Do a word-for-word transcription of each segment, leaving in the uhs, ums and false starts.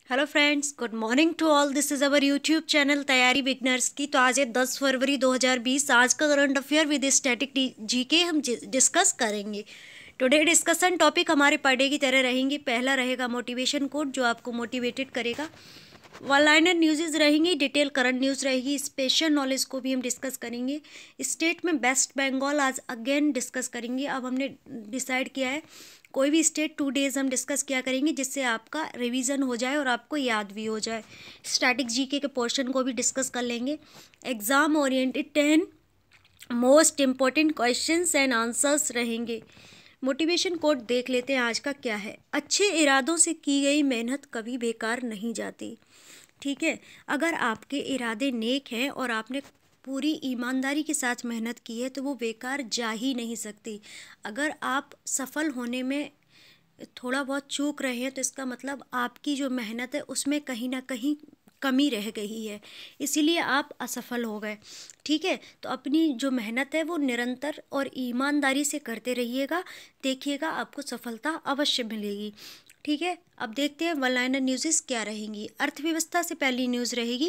Hello friends, good morning to all. This is our YouTube channel तैयारी beginners की। तो आज है दस फरवरी दो हज़ार बीस। आज का current affair with static GK हम डिस्कस करेंगे। टुडे डिस्कशन टॉपिक हमारे पर डे की तरह रहेंगे। पहला रहेगा मोटिवेशन कोट जो आपको मोटिवेटेड करेगा। वन लाइनर न्यूज़ रहेंगी, डिटेल करंट न्यूज़ रहेगी, स्पेशल नॉलेज को भी हम डिस्कस करेंगे। स्टेट में वेस्ट बंगाल आज अगेन डिस्कस करेंगे। अब हमने डिसाइड किया है कोई भी स्टेट टू डेज हम डिस्कस किया करेंगे जिससे आपका रिवीजन हो जाए और आपको याद भी हो जाए। स्टैटिक जीके के पोर्शन को भी डिस्कस कर लेंगे। Exam oriented ten most important questions and answers रहेंगे। मोटिवेशन कोट देख लेते हैं आज का क्या है। अच्छे इरादों से की गई मेहनत कभी बेकार नहीं जाती। ठीक है, अगर आपके इरादे नेक हैं और आपने पूरी ईमानदारी के साथ मेहनत की है तो वो बेकार जा ही नहीं सकती। अगर आप सफल होने में थोड़ा बहुत चूक रहे हैं तो इसका मतलब आपकी जो मेहनत है उसमें कहीं ना कहीं कमी रह गई है, इसीलिए आप असफल हो गए। ठीक है, तो अपनी जो मेहनत है वो निरंतर और ईमानदारी से करते रहिएगा, देखिएगा आपको सफलता अवश्य मिलेगी। ठीक है, अब देखते हैं वन लाइनर न्यूज़ क्या रहेंगी। अर्थव्यवस्था से पहली न्यूज़ रहेगी,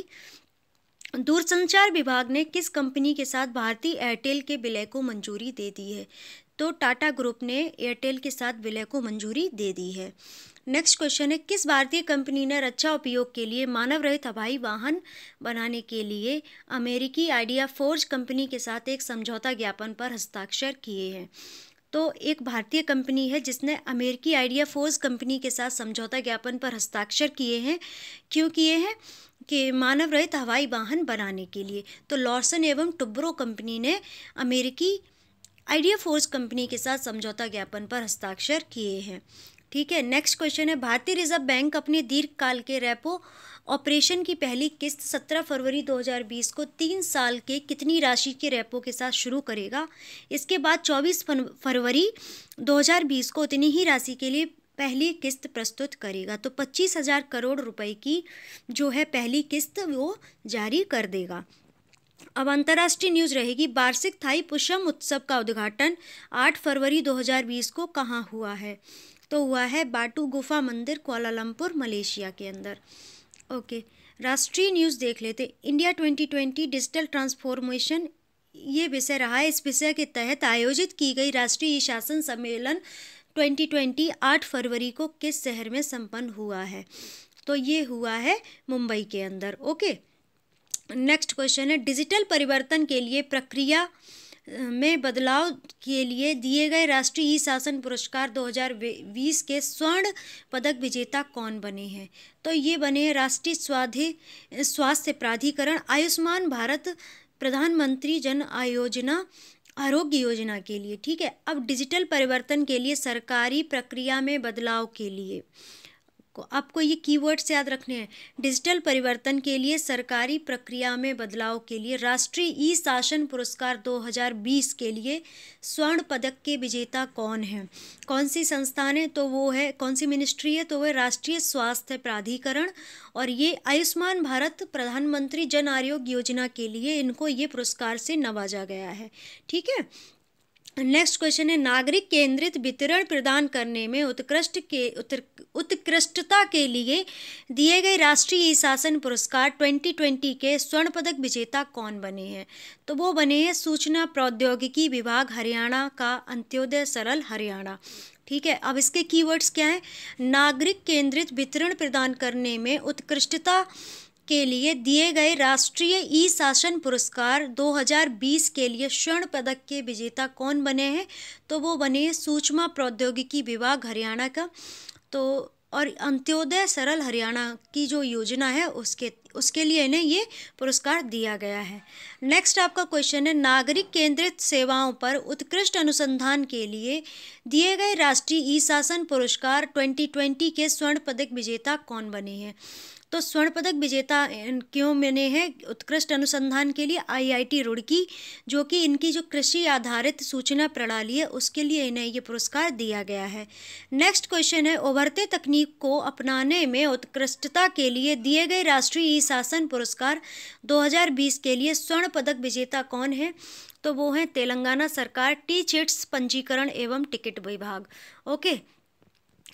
दूरसंचार विभाग ने किस कंपनी के साथ भारतीय एयरटेल के विलय को मंजूरी दे दी है। तो टाटा ग्रुप ने एयरटेल के साथ विलय को मंजूरी दे दी है। नेक्स्ट क्वेश्चन है, किस भारतीय कंपनी ने रक्षा उपयोग के लिए मानव रहित हवाई वाहन बनाने के लिए अमेरिकी आइडिया फोर्ज कंपनी के साथ एक समझौता ज्ञापन पर हस्ताक्षर किए हैं। तो एक भारतीय कंपनी है जिसने अमेरिकी आइडिया फोर्ज कंपनी के साथ समझौता ज्ञापन पर हस्ताक्षर किए हैं। क्यों किए हैं? कि मानव रहित हवाई वाहन बनाने के लिए। तो लॉर्सन एवं टुब्रो कंपनी ने अमेरिकी आइडिया फोर्ज कंपनी के साथ समझौता ज्ञापन पर हस्ताक्षर किए हैं। ठीक है, नेक्स्ट क्वेश्चन है, भारतीय रिजर्व बैंक अपने दीर्घकाल के रेपो ऑपरेशन की पहली किस्त सत्रह फरवरी दो हज़ार बीस को तीन साल के कितनी राशि के रेपो के साथ शुरू करेगा। इसके बाद चौबीस फरवरी दो हज़ार बीस को उतनी ही राशि के लिए पहली किस्त प्रस्तुत करेगा। तो पच्चीस हजार करोड़ रुपए की जो है पहली किस्त वो जारी कर देगा। अब अंतर्राष्ट्रीय न्यूज़ रहेगी, वार्षिक थाई पुष्पम उत्सव का उद्घाटन आठ फरवरी दो हज़ार बीस को कहाँ हुआ है। तो हुआ है बाटू गुफा मंदिर, कुआलालंपुर, मलेशिया के अंदर। ओके, राष्ट्रीय न्यूज़ देख लेते। India twenty twenty digital transformation ये विषय रहा है। इस विषय के तहत आयोजित की गई राष्ट्रीय शासन सम्मेलन ट्वेंटी ट्वेंटी आठ फरवरी को किस शहर में संपन्न हुआ है। तो ये हुआ है मुंबई के अंदर। ओके, नेक्स्ट क्वेश्चन है, डिजिटल परिवर्तन के लिए प्रक्रिया में बदलाव के लिए दिए गए राष्ट्रीय ई शासन पुरस्कार दो हज़ार बीस के स्वर्ण पदक विजेता कौन बने हैं। तो ये बने हैं राष्ट्रीय स्वास्थ्य स्वास्थ्य प्राधिकरण, आयुष्मान भारत, प्रधानमंत्री जन आयोजना आरोग्य योजना के लिए। ठीक है, अब डिजिटल परिवर्तन के लिए सरकारी प्रक्रिया में बदलाव के लिए आपको ये कीवर्ड्स याद रखने हैं। डिजिटल परिवर्तन के लिए सरकारी प्रक्रिया में बदलाव के लिए राष्ट्रीय ई शासन पुरस्कार दो हज़ार बीस के लिए स्वर्ण पदक के विजेता कौन हैं, कौन सी संस्थान है। तो वो है, कौन सी मिनिस्ट्री है, तो वह राष्ट्रीय स्वास्थ्य प्राधिकरण। और ये आयुष्मान भारत प्रधानमंत्री जन आरोग्य योजना के लिए इनको ये पुरस्कार से नवाजा गया है। ठीक है, नेक्स्ट क्वेश्चन है, नागरिक केंद्रित वितरण प्रदान करने में उत्कृष्ट के उत्कृष्टता के लिए दिए गए राष्ट्रीय ई शासन पुरस्कार ट्वेंटी ट्वेंटी के स्वर्ण पदक विजेता कौन बने हैं। तो वो बने हैं सूचना प्रौद्योगिकी विभाग हरियाणा का अंत्योदय सरल हरियाणा। ठीक है, अब इसके कीवर्ड्स क्या हैं। नागरिक केंद्रित वितरण प्रदान करने में उत्कृष्टता के लिए दिए गए राष्ट्रीय ई शासन पुरस्कार दो हज़ार बीस के लिए स्वर्ण पदक के विजेता कौन बने हैं। तो वो बने सूचना प्रौद्योगिकी विभाग हरियाणा का। तो और अंत्योदय सरल हरियाणा की जो योजना है उसके उसके लिए इन्हें ये पुरस्कार दिया गया है। नेक्स्ट आपका क्वेश्चन है, नागरिक केंद्रित सेवाओं पर उत्कृष्ट अनुसंधान के लिए दिए गए राष्ट्रीय ई शासन पुरस्कार ट्वेंटी ट्वेंटी के स्वर्ण पदक विजेता कौन बने हैं। तो स्वर्ण पदक विजेता क्यों बने हैं उत्कृष्ट अनुसंधान के लिए। आईआईटी रुड़की, जो कि इनकी जो कृषि आधारित सूचना प्रणाली है उसके लिए इन्हें ये पुरस्कार दिया गया है। नेक्स्ट क्वेश्चन है, उभरते तकनीक को अपनाने में उत्कृष्टता के लिए दिए गए राष्ट्रीय ई शासन पुरस्कार दो हज़ार बीस के लिए स्वर्ण पदक विजेता कौन है। तो वो हैं तेलंगाना सरकार, टी चिट्स पंजीकरण एवं टिकट विभाग। ओके,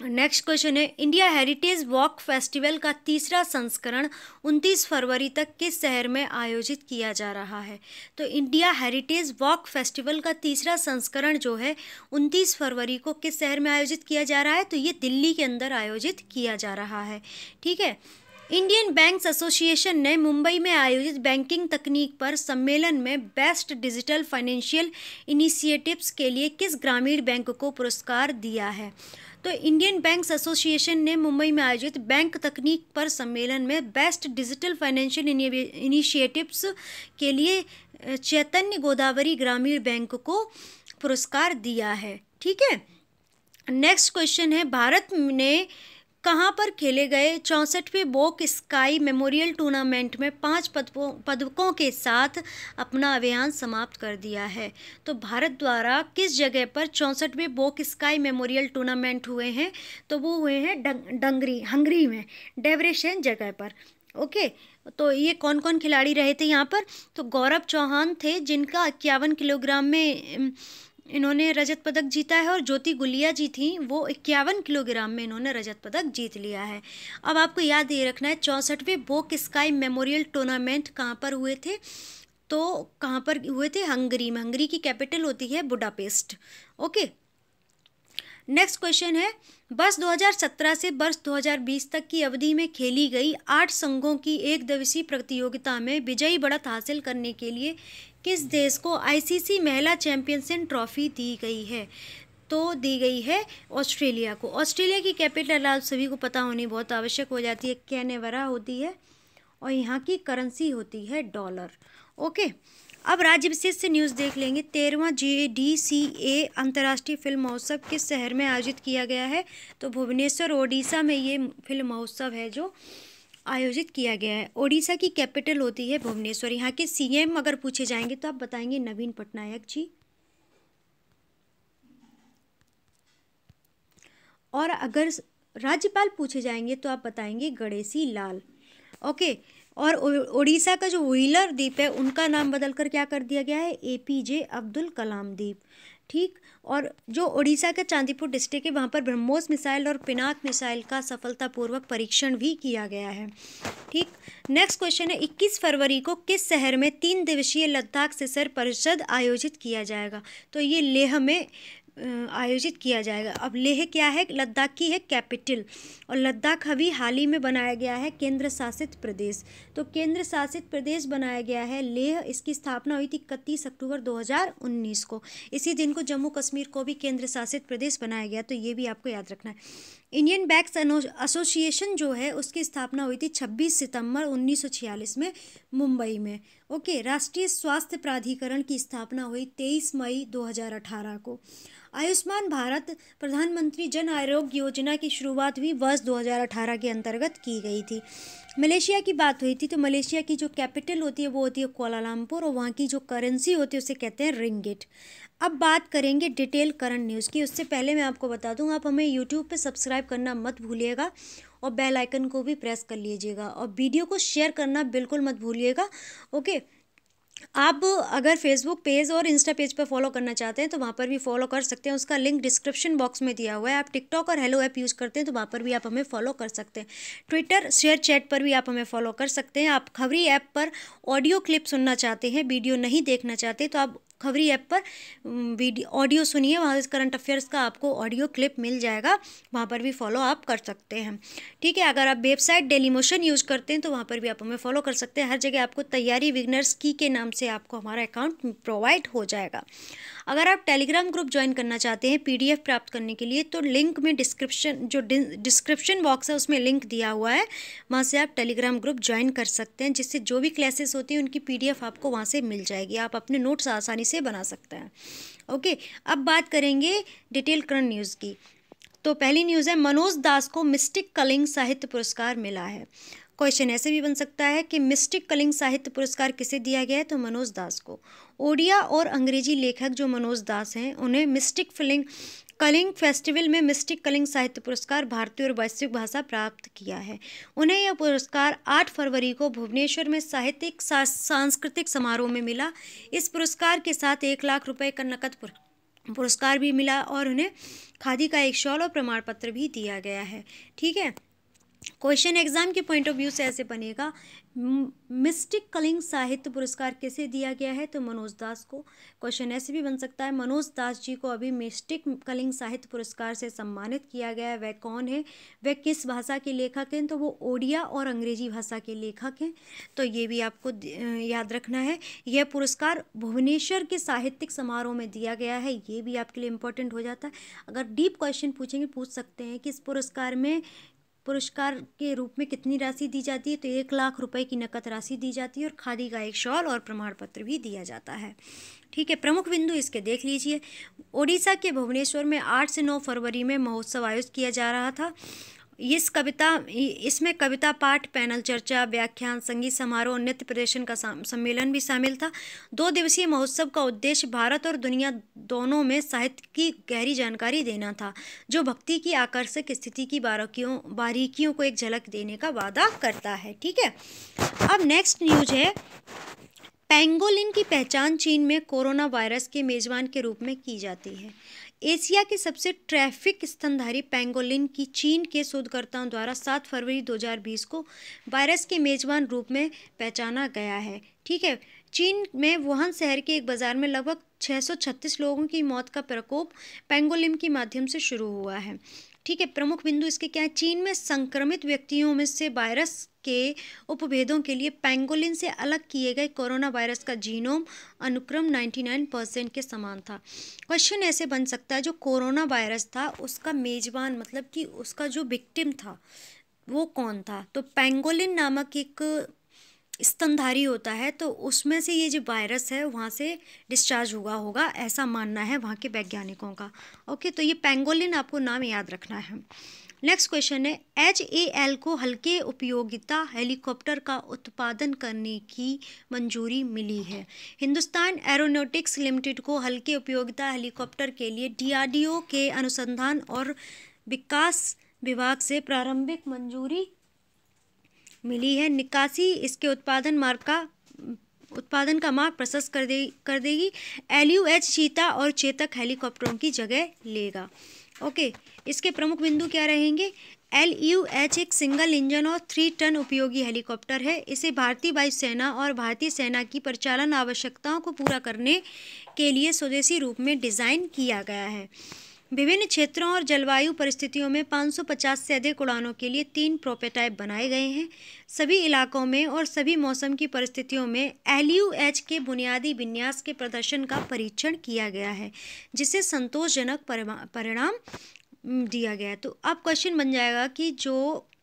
नेक्स्ट क्वेश्चन है, इंडिया हेरिटेज वॉक फेस्टिवल का तीसरा संस्करण उनतीस फरवरी तक किस शहर में आयोजित किया जा रहा है? तो इंडिया हेरिटेज वॉक फेस्टिवल का तीसरा संस्करण जो है उनतीस फरवरी को किस शहर में आयोजित किया जा रहा है? तो ये दिल्ली के अंदर आयोजित किया जा रहा है। ठीक है। इंडियन बैंक्स एसोसिएशन ने मुंबई में आयोजित बैंकिंग तकनीक पर सम्मेलन में बेस्ट डिजिटल फाइनेंशियल इनिशिएटिव्स के लिए किस ग्रामीण बैंक को पुरस्कार दिया है? तो इंडियन बैंक्स एसोसिएशन ने मुंबई में आयोजित बैंक तकनीक पर सम्मेलन में बेस्ट डिजिटल फाइनेंशियल इनिशिएटिव्स के लिए चैतन्य गोदावरी ग्रामीण बैंक को पुरस्कार दिया है। ठीक है। नेक्स्ट क्वेश्चन है, भारत ने कहाँ पर खेले गए चौंसठवें बोक स्काई मेमोरियल टूर्नामेंट में पांच पदकों पदकों के साथ अपना अभियान समाप्त कर दिया है? तो भारत द्वारा किस जगह पर चौंसठवें बोक स्काई मेमोरियल टूर्नामेंट हुए हैं? तो वो हुए हैं डंग डंगरी हंगरी में, डेब्रेशेन जगह पर। ओके। तो ये कौन कौन खिलाड़ी रहे थे यहाँ पर? तो गौरव चौहान थे, जिनका इक्यावन किलोग्राम में इन्होंने रजत पदक जीता है, और ज्योति गुलिया जी थी, वो इक्यावन किलोग्राम में इन्होंने रजत पदक जीत लिया है। अब आपको याद ये रखना है, चौंसठवें बोक स्काई मेमोरियल टूर्नामेंट कहाँ पर हुए थे? तो कहाँ पर हुए थे? हंगरी में। हंगरी की कैपिटल होती है बुडापेस्ट। ओके। नेक्स्ट क्वेश्चन है, वर्ष दो हज़ार सत्रह से वर्ष दो हज़ार बीस तक की अवधि में खेली गई आठ संघों की एक दिवसीय प्रतियोगिता में विजयी बढ़त हासिल करने के लिए किस देश को आईसीसी महिला चैंपियनशिप ट्रॉफी दी गई है? तो दी गई है ऑस्ट्रेलिया को। ऑस्ट्रेलिया की कैपिटल आप सभी को पता होनी बहुत आवश्यक हो जाती है, कैनबरा होती है, और यहाँ की करेंसी होती है डॉलर। ओके। अब राज्य विशेष से न्यूज़ देख लेंगे। तेरहवां जे डी सी ए अंतर्राष्ट्रीय फिल्म महोत्सव किस शहर में आयोजित किया गया है? तो भुवनेश्वर ओडिशा में ये फिल्म महोत्सव है जो आयोजित किया गया है। ओडिशा की कैपिटल होती है भुवनेश्वर। यहाँ के सीएम अगर पूछे जाएंगे तो आप बताएंगे नवीन पटनायक जी, और अगर राज्यपाल पूछे जाएंगे तो आप बताएंगे गणेशी लाल। ओके। और ओडिशा का जो व्हीलर द्वीप है उनका नाम बदलकर क्या कर दिया गया है? एपीजे अब्दुल कलाम द्वीप। ठीक। और जो ओडिशा का चांदीपुर डिस्ट्रिक्ट है वहाँ पर ब्रह्मोस मिसाइल और पिनाक मिसाइल का सफलतापूर्वक परीक्षण भी किया गया है। ठीक। नेक्स्ट क्वेश्चन है, इक्कीस फरवरी को किस शहर में तीन दिवसीय लद्दाख शिखर परिषद आयोजित किया जाएगा? तो ये लेह में आयोजित किया जाएगा। अब लेह क्या है? लद्दाख की है कैपिटल, और लद्दाख अभी हाल ही में बनाया गया है केंद्र शासित प्रदेश। तो केंद्र शासित प्रदेश बनाया गया है लेह। इसकी स्थापना हुई थी इकतीस अक्टूबर दो हज़ार उन्नीस को। इसी दिन को जम्मू कश्मीर को भी केंद्र शासित प्रदेश बनाया गया, तो ये भी आपको याद रखना है। इंडियन बैंक्स एसोसिएशन जो है उसकी स्थापना हुई थी छब्बीस सितंबर उन्नीस सौ छियालीस में मुंबई में। ओके। राष्ट्रीय स्वास्थ्य प्राधिकरण की स्थापना हुई तेईस मई दो हज़ार अठारह को। आयुष्मान भारत प्रधानमंत्री जन आरोग्य योजना की शुरुआत भी वर्ष दो हज़ार अठारह के अंतर्गत की गई थी। मलेशिया की बात हुई थी, तो मलेशिया की जो कैपिटल होती है वो होती है कुआलालंपुर, और वहाँ की जो करेंसी होती है उसे कहते हैं रिंगिट। अब बात करेंगे डिटेल करंट न्यूज़ की। उससे पहले मैं आपको बता दूं, आप हमें यूट्यूब पे सब्सक्राइब करना मत भूलिएगा, और बेल आइकन को भी प्रेस कर लीजिएगा, और वीडियो को शेयर करना बिल्कुल मत भूलिएगा। ओके। आप अगर फेसबुक पेज और इंस्टा पेज पर फॉलो करना चाहते हैं तो वहाँ पर भी फॉलो कर सकते हैं, उसका लिंक डिस्क्रिप्शन बॉक्स में दिया हुआ है। आप टिकटॉक और हेलो ऐप यूज़ करते हैं तो वहाँ पर भी आप हमें फॉलो कर सकते हैं। ट्विटर शेयर चैट पर भी आप हमें फॉलो कर सकते हैं। आप खबरी ऐप पर ऑडियो क्लिप सुनना चाहते हैं, वीडियो नहीं देखना चाहते, तो आप खबरी ऐप पर वीडियो ऑडियो सुनिए, वहाँ करंट अफेयर्स का आपको ऑडियो क्लिप मिल जाएगा, वहाँ पर भी फॉलो आप कर सकते हैं। ठीक है। अगर आप वेबसाइट डेली मोशन यूज़ करते हैं तो वहाँ पर भी आप हमें फॉलो कर सकते हैं। हर जगह आपको तैयारी बिगनर्स की के नाम से आपको हमारा अकाउंट प्रोवाइड हो जाएगा। अगर आप टेलीग्राम ग्रुप ज्वाइन करना चाहते हैं पीडीएफ प्राप्त करने के लिए, तो लिंक में डिस्क्रिप्शन जो डिस्क्रिप्शन बॉक्स है उसमें लिंक दिया हुआ है, वहाँ से आप टेलीग्राम ग्रुप ज्वाइन कर सकते हैं, जिससे जो भी क्लासेस होती हैं उनकी पीडीएफ आपको वहाँ से मिल जाएगी। आप अपने नोट्स आसानी से बना सकते हैं। ओके। अब बात करेंगे डिटेल करंट न्यूज़ की। तो पहली न्यूज़ है, मनोज दास को मिस्टिक कलिंग साहित्य पुरस्कार मिला है। क्वेश्चन ऐसे भी बन सकता है कि मिस्टिक कलिंग साहित्य पुरस्कार किसे दिया गया है? तो मनोज दास को। ओडिया और अंग्रेजी लेखक जो मनोज दास हैं उन्हें मिस्टिक फिलिंग कलिंग फेस्टिवल में मिस्टिक कलिंग साहित्य पुरस्कार भारतीय और वैश्विक भाषा प्राप्त किया है। उन्हें यह पुरस्कार आठ फरवरी को भुवनेश्वर में साहित्यिक सांस्कृतिक समारोह में मिला। इस पुरस्कार के साथ एक लाख रुपए का नकद पुरस्कार भी मिला और उन्हें खादी का एक शॉल और प्रमाण पत्र भी दिया गया है। ठीक है, क्वेश्चन एग्जाम के पॉइंट ऑफ व्यू से ऐसे बनेगा, मिस्टिक कलिंग साहित्य पुरस्कार किसे दिया गया है? तो मनोज दास को। क्वेश्चन ऐसे भी बन सकता है, मनोज दास जी को अभी मिस्टिक कलिंग साहित्य पुरस्कार से सम्मानित किया गया है, वह कौन है, वह किस भाषा के लेखक हैं? तो वो ओडिया और अंग्रेजी भाषा के लेखक हैं। तो ये भी आपको याद रखना है। यह पुरस्कार भुवनेश्वर के साहित्यिक समारोह में दिया गया है, ये भी आपके लिए इंपॉर्टेंट हो जाता है। अगर डीप क्वेश्चन पूछेंगे, पूछ सकते हैं कि इस पुरस्कार में पुरस्कार के रूप में कितनी राशि दी जाती है? तो एक लाख रुपए की नकद राशि दी जाती है और खादी का एक शॉल और प्रमाण पत्र भी दिया जाता है। ठीक है, प्रमुख बिंदु इसके देख लीजिए। ओडिशा के भुवनेश्वर में आठ से नौ फरवरी में महोत्सव आयोजित किया जा रहा था। इस कविता इसमें कविता पाठ, पैनल चर्चा, व्याख्यान, संगीत समारोह, नृत्य प्रदर्शन का सम्मेलन भी शामिल था। दो दिवसीय महोत्सव का उद्देश्य भारत और दुनिया दोनों में साहित्य की गहरी जानकारी देना था, जो भक्ति की आकर्षक स्थिति की बारीकियों बारीकियों को एक झलक देने का वादा करता है। ठीक है, अब नेक्स्ट न्यूज है, पेंगोलिन की पहचान चीन में कोरोना वायरस के मेजबान के रूप में की जाती है। एशिया के सबसे ट्रैफिक स्तनधारी पेंगोलिन की चीन के शोधकर्ताओं द्वारा सात फरवरी दो हज़ार बीस को वायरस के मेजबान रूप में पहचाना गया है। ठीक है, चीन में वुहान शहर के एक बाजार में लगभग छः सौ छत्तीस लोगों की मौत का प्रकोप पेंगोलिन के माध्यम से शुरू हुआ है। ठीक है, प्रमुख बिंदु इसके क्या है? चीन में संक्रमित व्यक्तियों में से वायरस के उपभेदों के लिए पेंगोलिन से अलग किए गए कोरोना वायरस का जीनोम अनुक्रम निन्यानवे परसेंट के समान था। क्वेश्चन ऐसे बन सकता है, जो कोरोना वायरस था उसका मेजबान मतलब कि उसका जो विक्टिम था वो कौन था? तो पेंगोलिन नामक एक स्तनधारी होता है, तो उसमें से ये जो वायरस है वहाँ से डिस्चार्ज हुआ होगा, ऐसा मानना है वहाँ के वैज्ञानिकों का। ओके, तो ये पेंगोलिन आपको नाम याद रखना है। नेक्स्ट क्वेश्चन है, एच ए एल को हल्के उपयोगिता हेलीकॉप्टर का उत्पादन करने की मंजूरी मिली है। हिंदुस्तान एरोनॉटिक्स लिमिटेड को हल्के उपयोगिता हेलीकॉप्टर के लिए डी आर डी ओ के अनुसंधान और विकास विभाग से प्रारंभिक मंजूरी मिली है। निकासी इसके उत्पादन मार्ग का उत्पादन का मार्ग प्रशस्त कर दे कर देगी। एल यू एच चीता और चेतक हेलीकॉप्टरों की जगह लेगा। ओके, इसके प्रमुख बिंदु क्या रहेंगे? एल यू एच एक सिंगल इंजन और थ्री टन उपयोगी हेलीकॉप्टर है। इसे भारतीय वायुसेना और भारतीय सेना की परिचालन आवश्यकताओं को पूरा करने के लिए स्वदेशी रूप में डिज़ाइन किया गया है। विभिन्न क्षेत्रों और जलवायु परिस्थितियों में पाँच सौ पचास से अधिक उड़ानों के लिए तीन प्रोटोटाइप बनाए गए हैं। सभी इलाकों में और सभी मौसम की परिस्थितियों में एल यू एच के बुनियादी विन्यास के प्रदर्शन का परीक्षण किया गया है, जिसे संतोषजनक परिणाम दिया गया है। तो अब क्वेश्चन बन जाएगा कि जो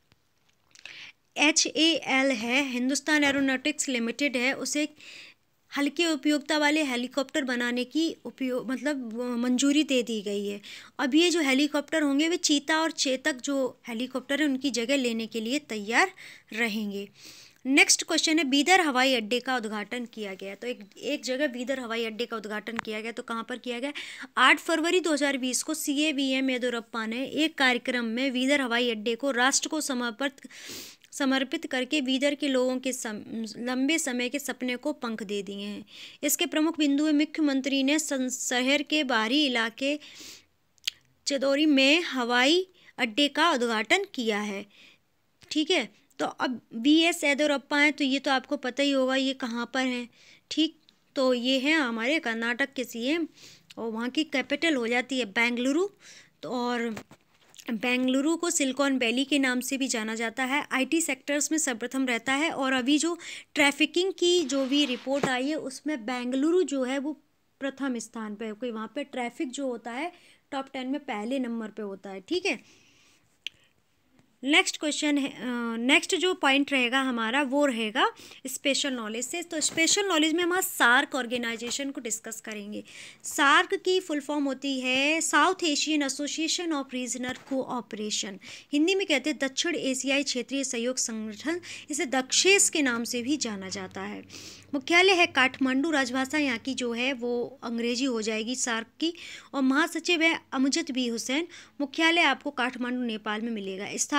एच ए एल है, हिंदुस्तान एरोनॉटिक्स लिमिटेड है, उसे हल्के उपयोगिता वाले हेलीकॉप्टर बनाने की उपयोग मतलब मंजूरी दे दी गई है। अब ये जो हेलीकॉप्टर होंगे वे चीता और चेतक जो हेलीकॉप्टर है उनकी जगह लेने के लिए तैयार रहेंगे। नेक्स्ट क्वेश्चन है, बीदर हवाई अड्डे का उद्घाटन किया गया। तो एक एक जगह बीदर हवाई अड्डे का उद्घाटन किया गया, तो कहाँ पर किया गया? आठ फरवरी दो हज़ार बीस को C A V M Yediyurappa ने एक कार्यक्रम में बीदर हवाई अड्डे को राष्ट्र को समर्पित समर्पित करके बीदर के लोगों के सम, लंबे समय के सपने को पंख दे दिए हैं। इसके प्रमुख बिंदु है, मुख्यमंत्री ने शहर के बाहरी इलाके चंदौली में हवाई अड्डे का उद्घाटन किया है। ठीक है, तो अब बी एस येदियुरप्पा हैं, तो ये तो आपको पता ही होगा ये कहाँ पर हैं। ठीक, तो ये हैं हमारे कर्नाटक के सी एम और वहाँ की कैपिटल हो जाती है बेंगलुरु। तो और बेंगलुरु को सिलिकॉन वैली के नाम से भी जाना जाता है। आईटी सेक्टर्स में सर्वप्रथम रहता है और अभी जो ट्रैफिकिंग की जो भी रिपोर्ट आई है उसमें बेंगलुरु जो है वो प्रथम स्थान पे है, कोई वहाँ पे ट्रैफिक जो होता है टॉप टेन में पहले नंबर पे होता है। ठीक है, नेक्स्ट क्वेश्चन है, नेक्स्ट जो पॉइंट रहेगा हमारा वो रहेगा स्पेशल नॉलेज से। तो स्पेशल नॉलेज में हम सार्क ऑर्गेनाइजेशन को डिस्कस करेंगे। सार्क की फुल फॉर्म होती है South Asian Association of Regional Cooperation, Hindi में कहते हैं दक्षिण एशियाई क्षेत्रीय सहयोग संगठन, इसे दक्षेस के नाम से भी जाना जाता है। मुख्यालय है काठमांडू, राजभाषा यहाँ की जो है वो अंग्रेजी हो जाएगी सार्क की, और महासचिव है अमजद बी हुसैन। मुख्यालय आपको काठमांडू नेपाल में मिलेगा। स्थापना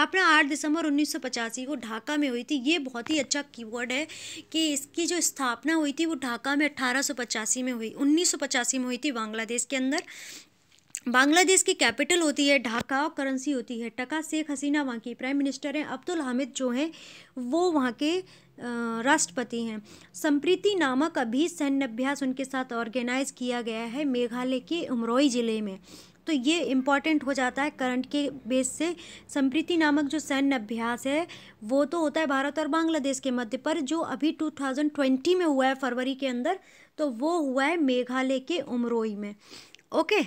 स्थापना आठ दिसंबर उन्नीस सौ पचासी को ढाका में हुई थी। ये बहुत ही अच्छा कीवर्ड है कि इसकी जो स्थापना हुई थी वो ढाका में अट्ठारह सौ पचासी में हुई, उन्नीस सौ पचासी में हुई थी बांग्लादेश के अंदर। बांग्लादेश की कैपिटल होती है ढाका, करेंसी होती है टका। शेख हसीना वहाँ की प्राइम मिनिस्टर हैं। अब्दुल हामिद जो हैं वो वहाँ के राष्ट्रपति हैं। संप्रीति नामक अभी सैन्य अभ्यास उनके साथ ऑर्गेनाइज किया गया है मेघालय के उमरोई ज़िले में। तो ये इम्पॉर्टेंट हो जाता है करंट के बेस से। संप्रीति नामक जो सैन्य अभ्यास है वो तो होता है भारत और बांग्लादेश के मध्य, पर जो अभी टू थाउजेंड ट्वेंटी में हुआ है फरवरी के अंदर, तो वो हुआ है मेघालय के उमरोई में। ओके,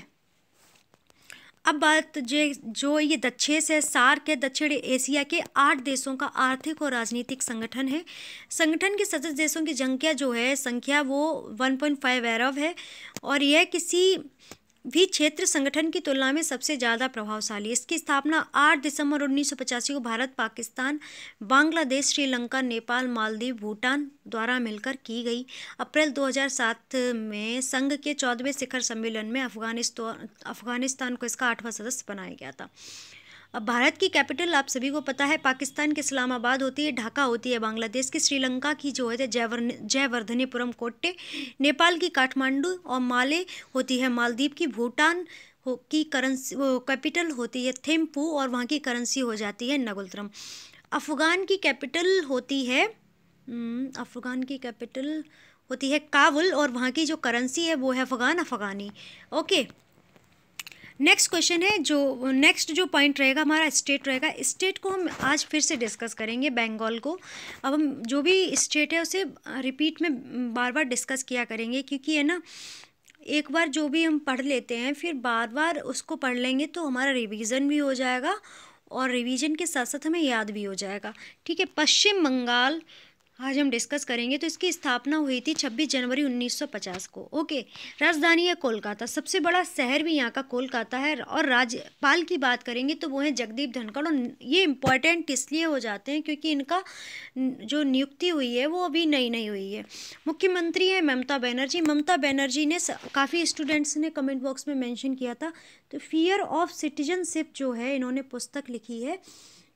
अब बात जे जो ये दक्षेस है, सार्क है, दक्षिण एशिया के आठ देशों का आर्थिक और राजनीतिक संगठन है। संगठन के सदस्य देशों की संख्या जो है संख्या वो वन पॉइंट फाइव अरब है और यह किसी भी क्षेत्र संगठन की तुलना में सबसे ज़्यादा प्रभावशाली। इसकी स्थापना आठ दिसंबर उन्नीस सौ पचासी को भारत, पाकिस्तान, बांग्लादेश, श्रीलंका, नेपाल, मालदीव, भूटान द्वारा मिलकर की गई। अप्रैल दो हज़ार सात में संघ के चौदहवें शिखर सम्मेलन में अफगानिस्तान अफगानिस्तान को इसका आठवां सदस्य बनाया गया था। अब भारत की कैपिटल आप सभी को पता है पाकिस्तान के इस्लामाबाद होती है, ढाका होती है बांग्लादेश की, श्रीलंका की जो है जयवर्धनेपुरम कोट्टे, नेपाल की काठमांडू और माले होती है मालदीव की, भूटान हो की करेंसी कैपिटल होती है थिम्पू और वहाँ की करेंसी हो जाती है नगुलत्रम। अफगान की कैपिटल होती है अफगान की कैपिटल होती है काबुल और वहाँ की जो करेंसी है वो है Afghan Afghani. Okay, next question है, जो नेक्स्ट जो पॉइंट रहेगा हमारा स्टेट रहेगा। स्टेट को हम आज फिर से डिस्कस करेंगे, बंगाल को। अब हम जो भी स्टेट है उसे रिपीट में बार बार डिस्कस किया करेंगे, क्योंकि है ना एक बार जो भी हम पढ़ लेते हैं फिर बार बार उसको पढ़ लेंगे तो हमारा रिवीजन भी हो जाएगा और रिवीजन के साथ साथ हमें याद भी हो जाएगा। ठीक है, पश्चिम बंगाल आज हम डिस्कस करेंगे। तो इसकी स्थापना हुई थी छब्बीस जनवरी उन्नीस सौ पचास को। ओके, राजधानी है कोलकाता, सबसे बड़ा शहर भी यहाँ का कोलकाता है। और राज्यपाल की बात करेंगे तो वो है जगदीप धनखड़। और ये इम्पॉर्टेंट इसलिए हो जाते हैं क्योंकि इनका जो नियुक्ति हुई है वो अभी नई नई हुई है। मुख्यमंत्री है ममता बनर्जी। ममता बनर्जी ने काफ़ी स्टूडेंट्स ने कमेंट बॉक्स में मैंशन किया था, तो फियर ऑफ सिटीजनशिप जो है इन्होंने पुस्तक लिखी है,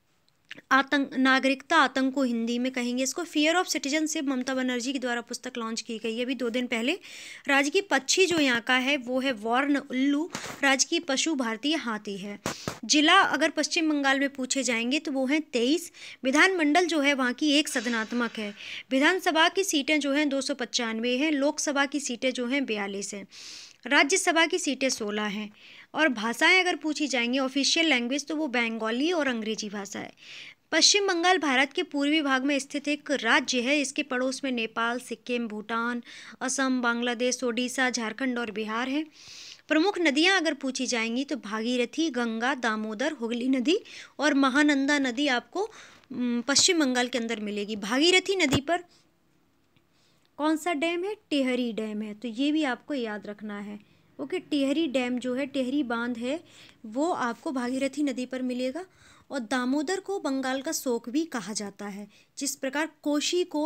आतंक नागरिकता आतंक को हिंदी में कहेंगे इसको, fear of citizenship Mamata Banerjee के द्वारा पुस्तक लॉन्च की गई है अभी दो दिन पहले। राजकीय पक्षी जो यहाँ का है वो है वर्ण उल्लू। राजकीय पशु भारतीय हाथी है। जिला अगर पश्चिम बंगाल में पूछे जाएंगे तो वो हैं तेईस। विधानमंडल जो है वहाँ की एक सदनात्मक है। विधानसभा की सीटें जो हैं दो सौ पचानवे हैं। लोकसभा की सीटें जो हैं बयालीस हैं। राज्यसभा की सीटें सोलह हैं। और भाषाएं अगर पूछी जाएंगी ऑफिशियल लैंग्वेज तो वो बंगाली और अंग्रेजी भाषा है। पश्चिम बंगाल भारत के पूर्वी भाग में स्थित एक राज्य है। इसके पड़ोस में नेपाल, सिक्किम, भूटान, असम, बांग्लादेश, ओडिशा, झारखंड और बिहार है। प्रमुख नदियां अगर पूछी जाएंगी तो भागीरथी, गंगा, दामोदर, हुगली नदी और महानंदा नदी आपको पश्चिम बंगाल के अंदर मिलेगी। भागीरथी नदी पर कौन सा डैम है? टेहरी डैम है, तो ये भी आपको याद रखना है। ओके, टेहरी डैम जो है, टेहरी बांध है, वो आपको भागीरथी नदी पर मिलेगा। और दामोदर को बंगाल का शोक भी कहा जाता है। जिस प्रकार कोशी को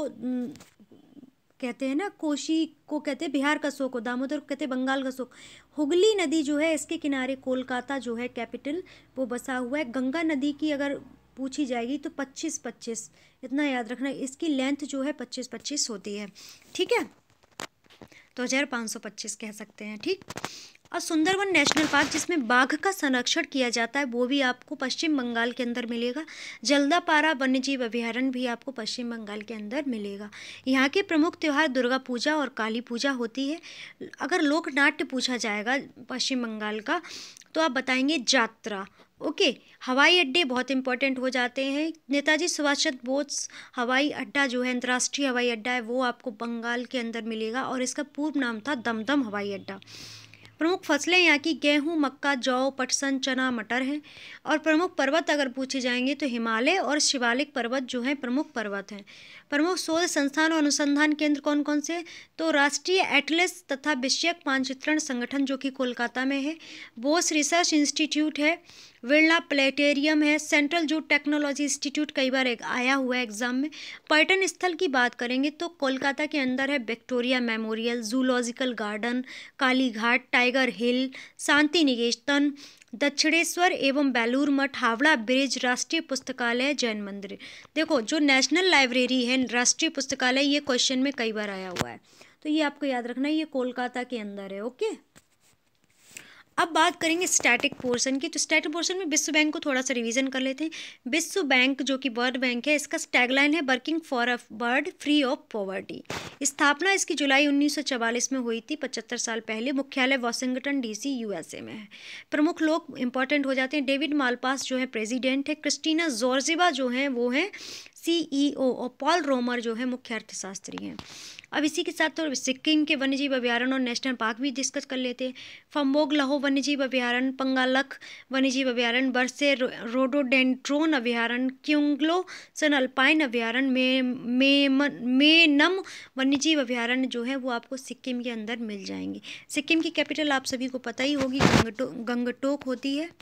कहते हैं ना, कोशी को कहते हैं बिहार का शोक, हो दामोदर को कहते हैं बंगाल का शोक। हुगली नदी जो है इसके किनारे कोलकाता जो है कैपिटल वो बसा हुआ है। गंगा नदी की अगर पूछी जाएगी तो पच्चीस पच्चीस, इतना याद रखना, इसकी लेंथ जो है पच्चीस पच्चीस होती है। ठीक है, दो हज़ार पाँच सौ पच्चीस कह सकते हैं। ठीक, और सुंदरवन नेशनल पार्क जिसमें बाघ का संरक्षण किया जाता है वो भी आपको पश्चिम बंगाल के अंदर मिलेगा। जल्दापारा वन्यजीव अभयारण्य भी आपको पश्चिम बंगाल के अंदर मिलेगा। यहाँ के प्रमुख त्यौहार दुर्गा पूजा और काली पूजा होती है। अगर लोक नाट्य पूछा जाएगा पश्चिम बंगाल का तो आप बताएंगे जात्रा। ओके, हवाई अड्डे बहुत इंपॉर्टेंट हो जाते हैं। नेताजी सुभाष चंद्र बोस हवाई अड्डा जो है अंतर्राष्ट्रीय हवाई अड्डा है वो आपको बंगाल के अंदर मिलेगा और इसका पूर्व नाम था दमदम हवाई अड्डा। प्रमुख फसलें यहाँ की गेहूँ, मक्का, जौ, पटसन, चना, मटर हैं। और प्रमुख पर्वत अगर पूछे जाएंगे तो हिमालय और शिवालिक पर्वत जो हैं प्रमुख पर्वत हैं। प्रमुख शोध संस्थान और अनुसंधान केंद्र कौन कौन से? तो राष्ट्रीय एटलस तथा विषयक मानचित्रण संगठन जो कि कोलकाता में है, बोस रिसर्च इंस्टीट्यूट है, बिरला प्लेनेटेरियम है, सेंट्रल जूट टेक्नोलॉजी इंस्टीट्यूट कई बार एक आया हुआ है एग्जाम में। पर्यटन स्थल की बात करेंगे तो कोलकाता के अंदर है Victoria Memorial, Zoological Garden, Kalighat, Tiger Hill, Shanti Niketan, Dakshineswar एवं बेलूर मठ, हावड़ा ब्रिज, राष्ट्रीय पुस्तकालय, जैन मंदिर। देखो जो नेशनल लाइब्रेरी है, राष्ट्रीय पुस्तकालय, ये क्वेश्चन में कई बार आया हुआ है, तो ये आपको याद रखना है, ये कोलकाता के अंदर है। ओके, अब बात करेंगे स्टैटिक पोर्शन की। तो स्टैटिक पोर्शन में विश्व बैंक को थोड़ा सा रिवीजन कर लेते हैं। विश्व बैंक जो कि वर्ल्ड बैंक है, इसका टैगलाइन है working for a world free of poverty. स्थापना इसकी जुलाई उन्नीस सौ चवालीस में हुई थी, पचहत्तर साल पहले। मुख्यालय वाशिंगटन डीसी यूएसए में है। प्रमुख लोग इंपॉर्टेंट हो जाते हैं। डेविड मालपास जो है प्रेसिडेंट है, क्रिस्टीना जॉर्जिवा जो है वो है सीईओ, और पॉल रोमर जो है मुख्य अर्थशास्त्री हैं। अब इसी के साथ तो सिक्किम के वन्यजीव अभ्यारण्य और नेशनल पार्क भी डिस्कस कर लेते हैं। फम्बोग लहो वन्यजीव अभ्यारण्य, पंगालख वन्यजीव अभ्यारण्य, बरसे रोडोडेंड्रोन अभ्यारण्य, क्योंगलो सन अल्पाइन अभ्यारण्य, मे मेमन मेनम वन्यजीव अभ्यारण्य जो है वो आपको सिक्किम के अंदर मिल जाएंगे। सिक्किम की कैपिटल आप सभी को पता ही होगी, गंगटो गंगटोक होती है।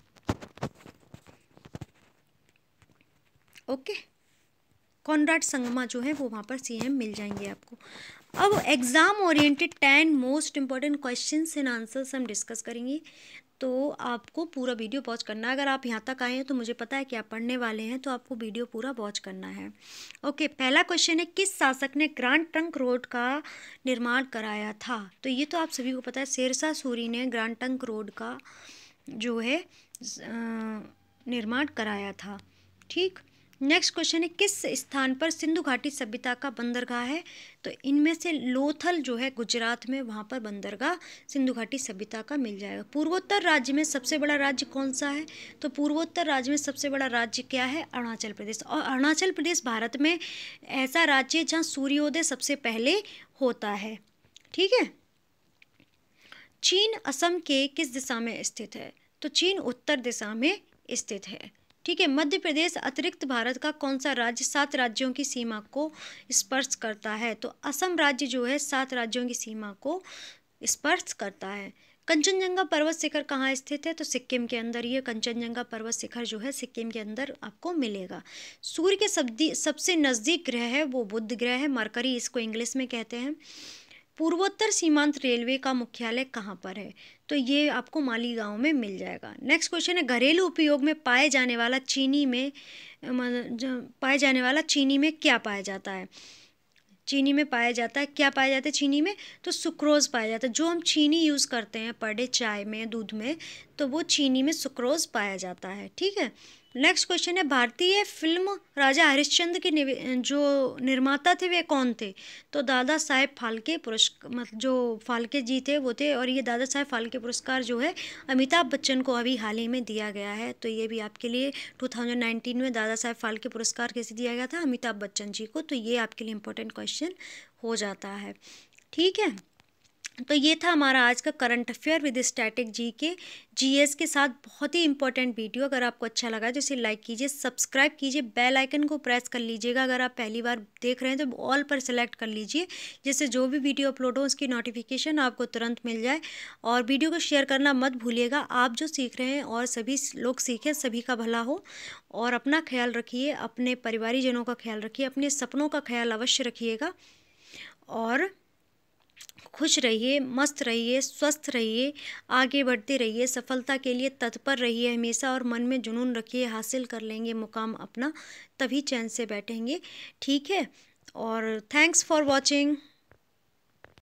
ओके, कॉनराड संगमा जो है वो वहाँ पर सीएम मिल जाएंगे आपको। अब exam oriented ten most important questions and answers हम डिस्कस करेंगे, तो आपको पूरा वीडियो वॉच करना है। अगर आप यहाँ तक आए हैं तो मुझे पता है कि आप पढ़ने वाले हैं, तो आपको वीडियो पूरा वॉच करना है। ओके, पहला क्वेश्चन है, किस शासक ने ग्रांड ट्रंक रोड का निर्माण कराया था? तो ये तो आप सभी को पता है, शेरशाह सूरी ने ग्रांड ट्रंक रोड का जो है निर्माण कराया था। ठीक, नेक्स्ट क्वेश्चन है, किस स्थान पर सिंधु घाटी सभ्यता का बंदरगाह है? तो इनमें से लोथल जो है गुजरात में, वहाँ पर बंदरगाह सिंधु घाटी सभ्यता का मिल जाएगा। पूर्वोत्तर राज्य में सबसे बड़ा राज्य कौन सा है? तो पूर्वोत्तर राज्य में सबसे बड़ा राज्य क्या है? अरुणाचल प्रदेश। और अरुणाचल प्रदेश भारत में ऐसा राज्य है जहाँ सूर्योदय सबसे पहले होता है। ठीक है। चीन असम के किस दिशा में स्थित है? तो चीन उत्तर दिशा में स्थित है। ठीक है। मध्य प्रदेश अतिरिक्त भारत का कौन सा राज्य सात राज्यों की सीमा को स्पर्श करता है? तो असम राज्य जो है सात राज्यों की सीमा को स्पर्श करता है। कंचनजंगा पर्वत शिखर कहाँ स्थित है? तो सिक्किम के अंदर ये कंचनजंगा पर्वत शिखर जो है सिक्किम के अंदर आपको मिलेगा। सूर्य के सबदी सबसे नज़दीक ग्रह है वो बुध ग्रह है, मरकरी इसको इंग्लिश में कहते हैं। पूर्वोत्तर सीमांत रेलवे का मुख्यालय कहाँ पर है? तो ये आपको मालीगांव में मिल जाएगा। नेक्स्ट क्वेश्चन है, घरेलू उपयोग में पाए जाने वाला चीनी में पाए जाने वाला चीनी में क्या पाया जाता है? चीनी में पाया जाता है क्या पाया जाता है चीनी में? तो सुक्रोज पाया जाता है। जो हम चीनी यूज़ करते हैं पर डे चाय में, दूध में, तो वो चीनी में सुक्रोज पाया जाता है। ठीक है। नेक्स्ट क्वेश्चन है, भारतीय फिल्म राजा हरिश्चंद्र के जो निर्माता थे वे कौन थे? तो दादा साहेब फाल्के पुरस्कार, मतलब जो फाल्के जी थे वो थे। और ये दादा साहेब फाल्के पुरस्कार जो है अमिताभ बच्चन को अभी हाल ही में दिया गया है। तो ये भी आपके लिए टू थाउजेंड नाइनटीन में दादा साहेब फाल्के पुरस्कार किसे दिया गया था? अमिताभ बच्चन जी को। तो ये आपके लिए इंपॉर्टेंट क्वेश्चन हो जाता है। ठीक है। तो ये था हमारा आज का current affair with static G K GS के साथ बहुत ही इंपॉर्टेंट वीडियो। अगर आपको अच्छा लगा तो इसे लाइक कीजिए, सब्सक्राइब कीजिए, बेल आइकन को प्रेस कर लीजिएगा। अगर आप पहली बार देख रहे हैं तो ऑल पर सेलेक्ट कर लीजिए, जिससे जो भी वीडियो अपलोड हो उसकी नोटिफिकेशन आपको तुरंत मिल जाए। और वीडियो को शेयर करना मत भूलिएगा। आप जो सीख रहे हैं और सभी लोग सीखें, सभी का भला हो। और अपना ख्याल रखिए, अपने परिवारीजनों का ख्याल रखिए, अपने सपनों का ख्याल अवश्य रखिएगा। और खुश रहिए, मस्त रहिए, स्वस्थ रहिए, आगे बढ़ते रहिए, सफलता के लिए तत्पर रहिए हमेशा। और मन में जुनून रखिए, हासिल कर लेंगे मुकाम अपना, तभी चैन से बैठेंगे। ठीक है। और थैंक्स फॉर वॉचिंग।